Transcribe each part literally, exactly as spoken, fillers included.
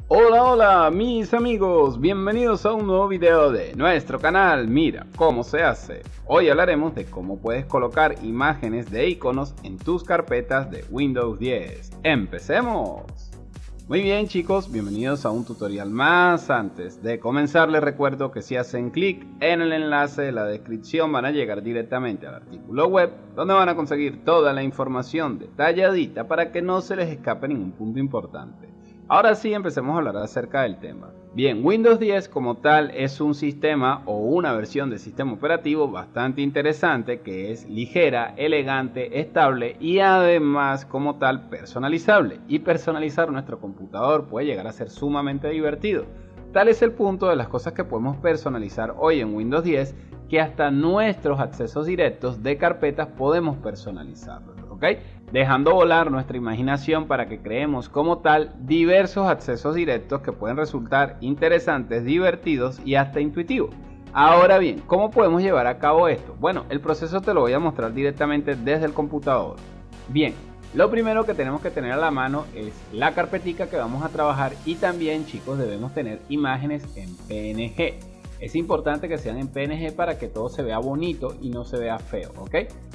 Hola, hola mis amigos, bienvenidos a un nuevo video de nuestro canal Mira cómo se hace. Hoy hablaremos de cómo puedes colocar imágenes de iconos en tus carpetas de Windows diez. ¡Empecemos! Muy bien chicos, bienvenidos a un tutorial más. Antes de comenzar les recuerdo que si hacen clic en el enlace de la descripción van a llegar directamente al artículo web donde van a conseguir toda la información detalladita para que no se les escape ningún punto importante. Ahora sí, empecemos a hablar acerca del tema. Bien, Windows diez como tal es un sistema o una versión de sistema operativo bastante interesante que es ligera, elegante, estable y además como tal personalizable. Y personalizar nuestro computador puede llegar a ser sumamente divertido. Tal es el punto de las cosas que podemos personalizar hoy en Windows diez que hasta nuestros accesos directos de carpetas podemos personalizarlos, ¿ok? Dejando volar nuestra imaginación para que creemos como tal diversos accesos directos que pueden resultar interesantes, divertidos y hasta intuitivos. Ahora bien, ¿cómo podemos llevar a cabo esto? Bueno, el proceso te lo voy a mostrar directamente desde el computador. Bien, lo primero que tenemos que tener a la mano es la carpetica que vamos a trabajar y también, chicos, debemos tener imágenes en P N G. Es importante que sean en P N G para que todo se vea bonito y no se vea feo, ¿ok?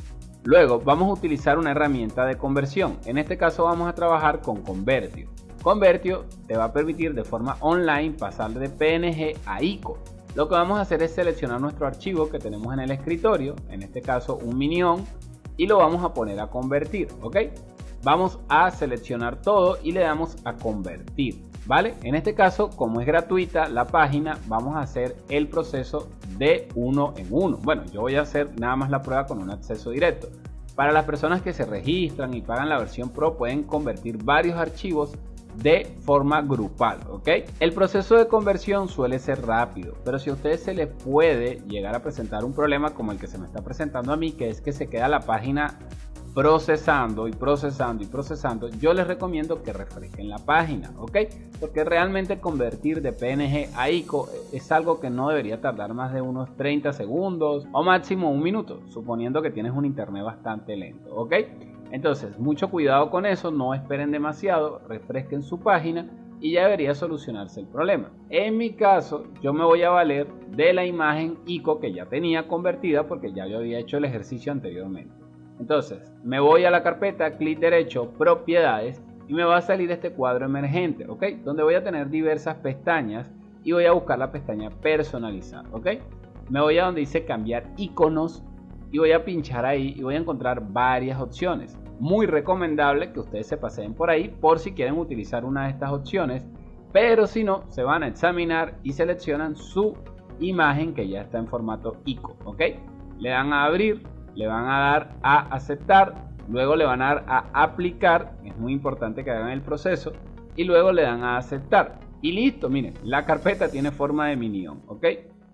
Luego vamos a utilizar una herramienta de conversión. En este caso vamos a trabajar con Convertio. Convertio te va a permitir de forma online pasar de P N G a I C O. Lo que vamos a hacer es seleccionar nuestro archivo que tenemos en el escritorio, en este caso un minion, y lo vamos a poner a convertir, ¿ok? Vamos a seleccionar todo y le damos a convertir, ¿vale? En este caso, como es gratuita la página, vamos a hacer el proceso de uno en uno. Bueno, yo voy a hacer nada más la prueba con un acceso directo. Para las personas que se registran y pagan la versión Pro, pueden convertir varios archivos de forma grupal, ¿ok? El proceso de conversión suele ser rápido, pero si a ustedes se les puede llegar a presentar un problema como el que se me está presentando a mí, que es que se queda la página procesando y procesando y procesando, yo les recomiendo que refresquen la página, ¿ok? Porque realmente convertir de P N G a I C O es algo que no debería tardar más de unos treinta segundos o máximo un minuto, suponiendo que tienes un internet bastante lento, ¿ok? Entonces, mucho cuidado con eso, no esperen demasiado, refresquen su página y ya debería solucionarse el problema. En mi caso, yo me voy a valer de la imagen I C O que ya tenía convertida porque ya yo había hecho el ejercicio anteriormente. Entonces, me voy a la carpeta, clic derecho, propiedades, y me va a salir este cuadro emergente, ¿ok? Donde voy a tener diversas pestañas y voy a buscar la pestaña personalizar, ¿ok? Me voy a donde dice cambiar iconos y voy a pinchar ahí y voy a encontrar varias opciones. Muy recomendable que ustedes se paseen por ahí por si quieren utilizar una de estas opciones, pero si no, se van a examinar y seleccionan su imagen que ya está en formato I C O, ¿ok? Le dan a abrir. Le van a dar a aceptar, luego le van a dar a aplicar, es muy importante que hagan el proceso, y luego le dan a aceptar. Y listo, miren, la carpeta tiene forma de minion, ¿ok?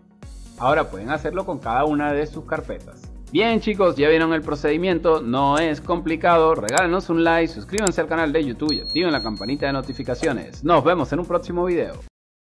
Ahora pueden hacerlo con cada una de sus carpetas. Bien chicos, ya vieron el procedimiento, no es complicado, regálenos un like, suscríbanse al canal de YouTube y activen la campanita de notificaciones. Nos vemos en un próximo video.